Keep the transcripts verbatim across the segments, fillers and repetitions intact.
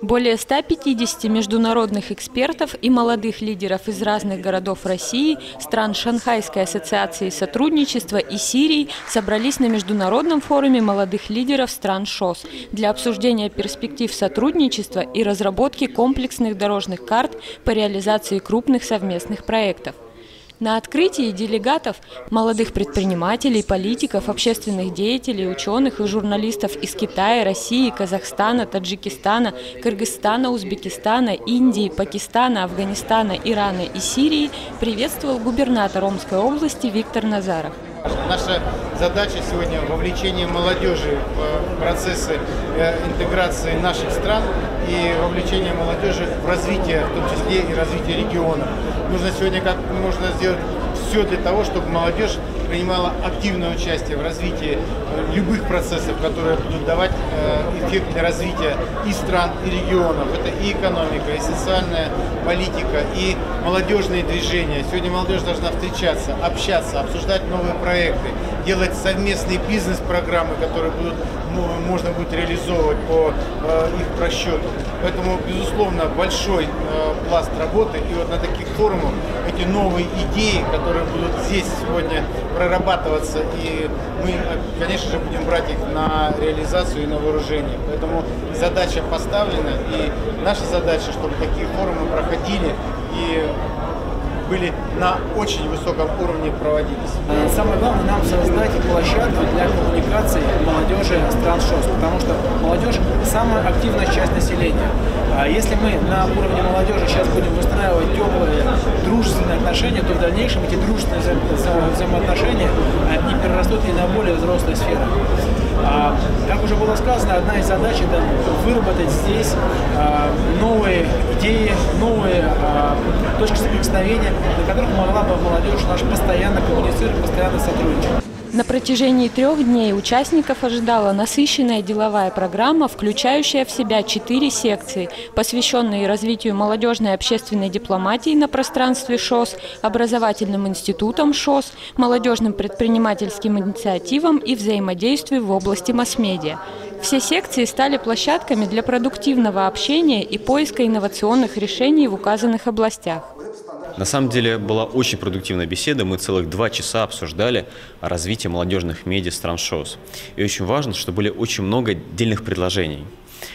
Более ста пятидесяти международных экспертов и молодых лидеров из разных городов России, стран Шанхайской ассоциации сотрудничества и Сирии собрались на международном форуме молодых лидеров стран ШОС для обсуждения перспектив сотрудничества и разработки комплексных дорожных карт по реализации крупных совместных проектов. На открытии делегатов, молодых предпринимателей, политиков, общественных деятелей, ученых и журналистов из Китая, России, Казахстана, Таджикистана, Кыргызстана, Узбекистана, Индии, Пакистана, Афганистана, Ирана и Сирии приветствовал губернатор Омской области Виктор Назаров. Наша задача сегодня – вовлечение молодежи в процессы интеграции наших стран и вовлечение молодежи в развитие, в том числе и развитие регионов. Нужно сегодня как можно сделать все для того, чтобы молодежь принимала активное участие в развитии любых процессов, которые будут давать эффект для развития и стран, и регионов. Это и экономика, и социальная политика, и молодежные движения. Сегодня молодежь должна встречаться, общаться, обсуждать новые проекты, делать совместные бизнес-программы, которые будут, можно будет реализовывать по их просчету. Поэтому, безусловно, большой пласт работы. И вот на таких форумах эти новые идеи, которые будут здесь сегодня прорабатываться, и мы, конечно же, будем брать их на реализацию и на вооружение. Поэтому задача поставлена, и наша задача, чтобы такие форумы проходили и были на очень высоком уровне проводились. Самое главное нам создать площадку для коммуникации молодежи стран ШОС, потому что молодежь – самая активная часть населения. Если мы на уровне молодежи сейчас будем выстраивать теплые, дружественные отношения, то в дальнейшем эти дружественные вза взаимоотношения не перерастут и на более взрослые сферы. Как уже было сказано, одна из задач – это выработать здесь новые идеи, новые точки соприкосновения, на которых могла бы молодежь наша постоянно коммуницировать, постоянно сотрудничать. На протяжении трех дней участников ожидала насыщенная деловая программа, включающая в себя четыре секции, посвященные развитию молодежной общественной дипломатии на пространстве ШОС, образовательным институтам ШОС, молодежным предпринимательским инициативам и взаимодействию в области масс-медиа. Все секции стали площадками для продуктивного общения и поиска инновационных решений в указанных областях. На самом деле была очень продуктивная беседа, мы целых два часа обсуждали развитие молодежных медиа стран ШОС. И очень важно, что были очень много отдельных предложений.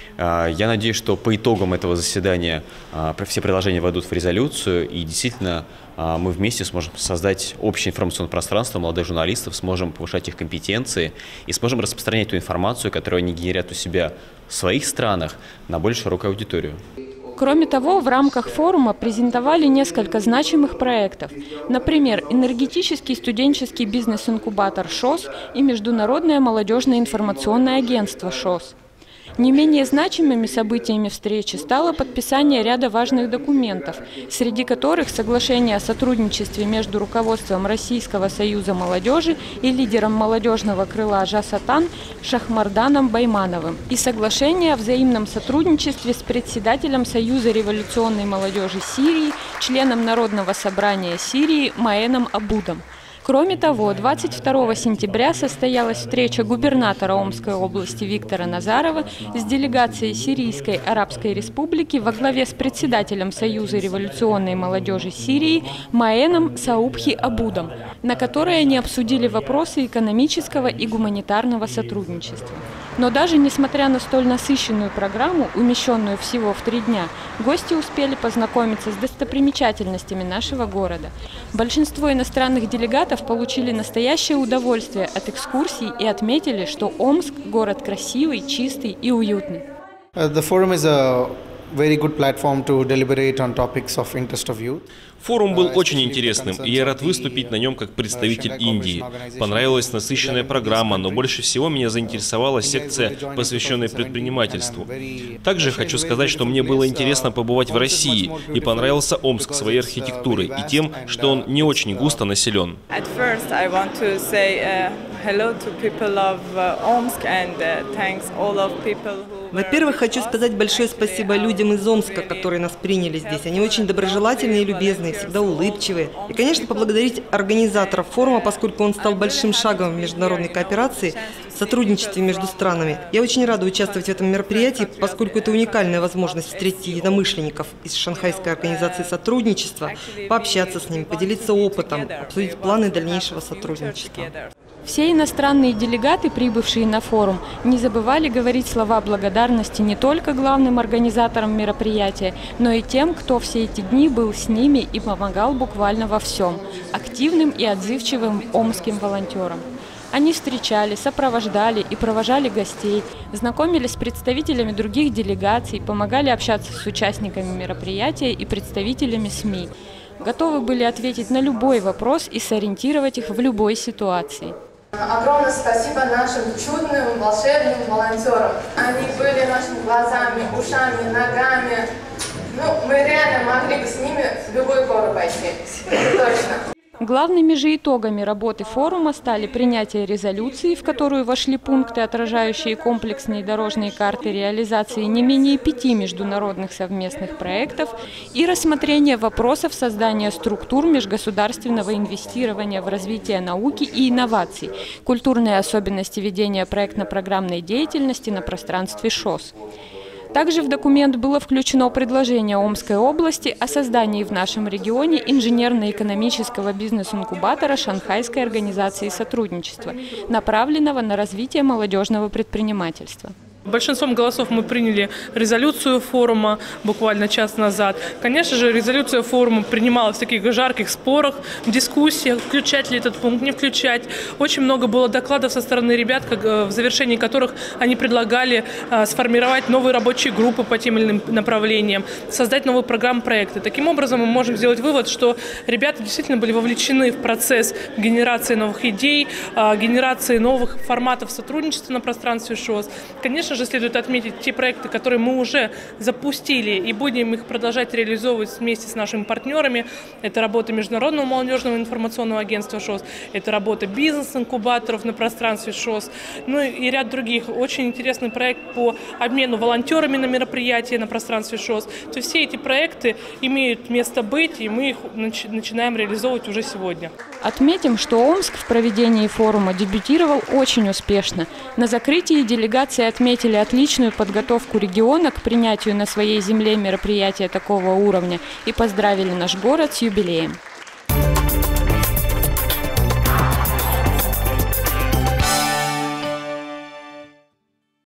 Я надеюсь, что по итогам этого заседания все предложения войдут в резолюцию, и действительно мы вместе сможем создать общее информационное пространство молодых журналистов, сможем повышать их компетенции и сможем распространять ту информацию, которую они генерят у себя в своих странах, на более широкую аудиторию. Кроме того, в рамках форума презентовали несколько значимых проектов. Например, энергетический студенческий бизнес-инкубатор ШОС и Международное молодежное информационное агентство ШОС. Не менее значимыми событиями встречи стало подписание ряда важных документов, среди которых соглашение о сотрудничестве между руководством Российского союза молодежи и лидером молодежного крыла Жас-Атан Шахмарданом Баймановым и соглашение о взаимном сотрудничестве с председателем Союза революционной молодежи Сирии, членом Народного собрания Сирии Маэном Абудом. Кроме того, двадцать второго сентября состоялась встреча губернатора Омской области Виктора Назарова с делегацией Сирийской Арабской Республики во главе с председателем Союза революционной молодежи Сирии Маэном Саубхи Абудом, на которой они обсудили вопросы экономического и гуманитарного сотрудничества. Но даже несмотря на столь насыщенную программу, умещенную всего в три дня, гости успели познакомиться с достопримечательностями нашего города. Большинство иностранных делегатов получили настоящее удовольствие от экскурсий и отметили, что Омск – город красивый, чистый и уютный. Форум был очень интересным, и я рад выступить на нем как представитель Индии. Понравилась насыщенная программа, но больше всего меня заинтересовала секция, посвященная предпринимательству. Также хочу сказать, что мне было интересно побывать в России, и понравился Омск своей архитектурой и тем, что он не очень густо населен. Hello to people of uh, Omsk and uh, thanks all of people who Во-первых, хочу сказать большое спасибо людям из Омска, которые нас приняли здесь. Они очень доброжелательные и любезные, всегда улыбчивые. И, конечно, поблагодарить организаторов форума, поскольку он стал большим шагом в международной кооперации, в сотрудничестве между странами. Я очень рада участвовать в этом мероприятии, поскольку это уникальная возможность встретить единомышленников из Шанхайской организации сотрудничества, пообщаться с ними, поделиться опытом, обсудить планы дальнейшего сотрудничества. Все иностранные делегаты, прибывшие на форум, не забывали говорить слова благодарности не только главным организаторам мероприятия, но и тем, кто все эти дни был с ними и помогал буквально во всем – активным и отзывчивым омским волонтерам. Они встречали, сопровождали и провожали гостей, знакомились с представителями других делегаций, помогали общаться с участниками мероприятия и представителями СМИ. Готовы были ответить на любой вопрос и сориентировать их в любой ситуации. Огромное спасибо нашим чудным, волшебным волонтерам. Они были нашими глазами, ушами, ногами. Ну, мы реально могли бы с ними в любой город пойти. Это точно. Главными же итогами работы форума стали принятие резолюции, в которую вошли пункты, отражающие комплексные дорожные карты реализации не менее пяти международных совместных проектов, и рассмотрение вопросов создания структур межгосударственного инвестирования в развитие науки и инноваций, культурные особенности ведения проектно-программной деятельности на пространстве ШОС. Также в документ было включено предложение Омской области о создании в нашем регионе инженерно-экономического бизнес-инкубатора Шанхайской организации сотрудничества, направленного на развитие молодежного предпринимательства. Большинством голосов мы приняли резолюцию форума буквально час назад. Конечно же, резолюция форума принималась в таких жарких спорах, дискуссиях, включать ли этот пункт, не включать. Очень много было докладов со стороны ребят, как, в завершении которых они предлагали а, сформировать новые рабочие группы по тем или иным направлениям, создать новые программы, проекты. Таким образом, мы можем сделать вывод, что ребята действительно были вовлечены в процесс генерации новых идей, а, генерации новых форматов сотрудничества на пространстве ШОС. Конечно же, следует отметить те проекты, которые мы уже запустили и будем их продолжать реализовывать вместе с нашими партнерами. Это работа Международного молодежного информационного агентства ШОС, это работа бизнес-инкубаторов на пространстве ШОС, ну и ряд других. Очень интересный проект по обмену волонтерами на мероприятия на пространстве ШОС. То есть все эти проекты имеют место быть, и мы их начинаем реализовывать уже сегодня. Отметим, что Омск в проведении форума дебютировал очень успешно. На закрытии делегации отметили отличную подготовку региона к принятию на своей земле мероприятия такого уровня и поздравили наш город с юбилеем.